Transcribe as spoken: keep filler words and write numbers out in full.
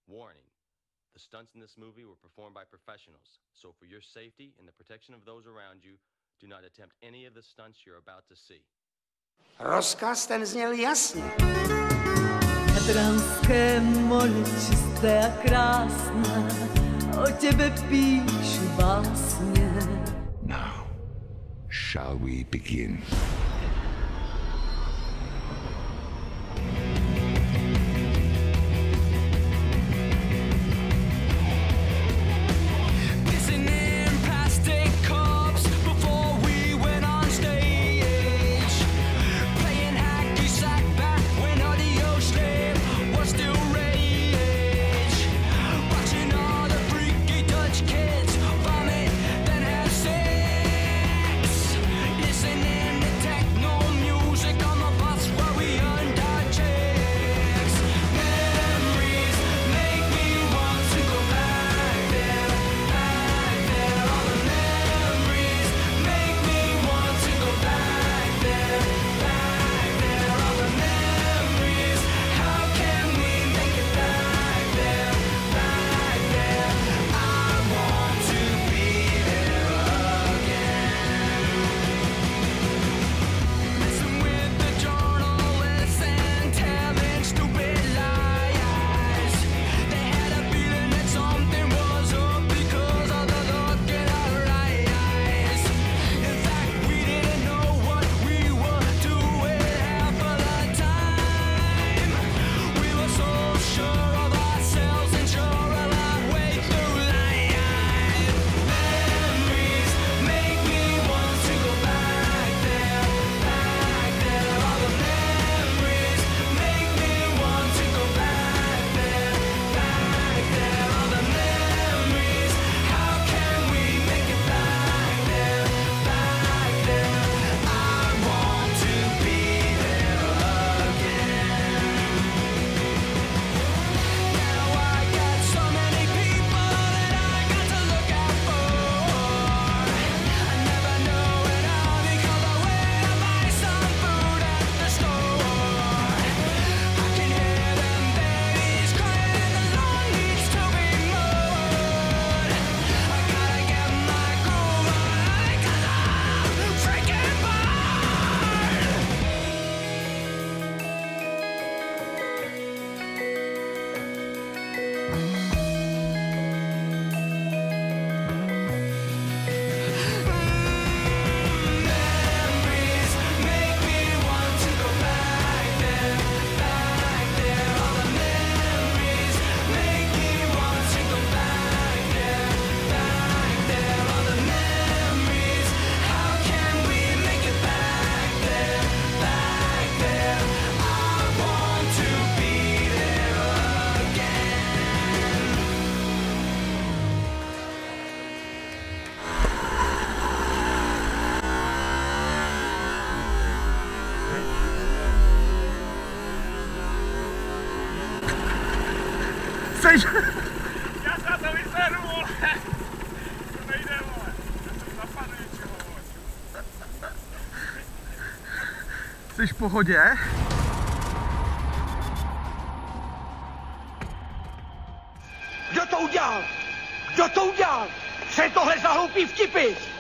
Warning. The stunts in this movie were performed by professionals, so for your safety and the protection of those around you, do not attempt any of the stunts you're about to see. Rozkaz ten zněl jasně. Jadranské moře čisté a krásné, o těbe píšu básně. Now, shall we begin? Seš... Já se na to vyseru, vole. To nejde, vole. Já jsem zapadl něčeho, vole. Jsi v pohodě? Kdo to udělal? Kdo to udělal? Co je tohle za hloupý vtipy?